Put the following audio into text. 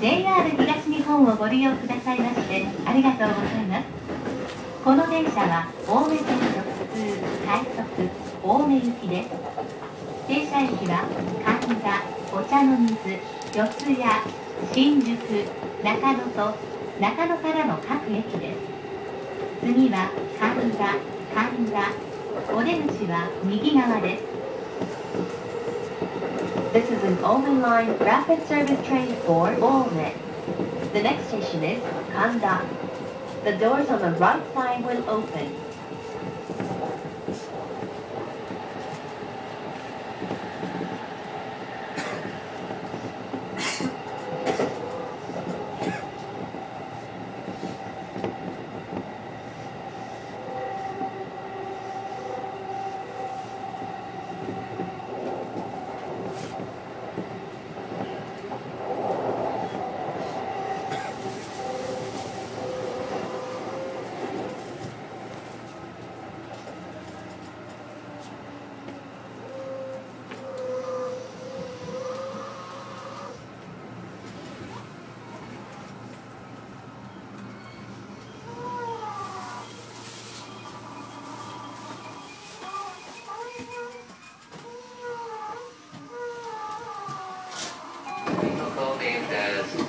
JR 東日本をご利用くださいましてありがとうございます。この電車は青梅線直通快速青梅行きです。停車駅は神田、お茶の水、四谷、新宿、中野と中野からの各駅です。次は神田、お出口は右側です。This is an Omen Line rapid service train for Ome. The next station is Kanda. The doors on the right side will open. Named as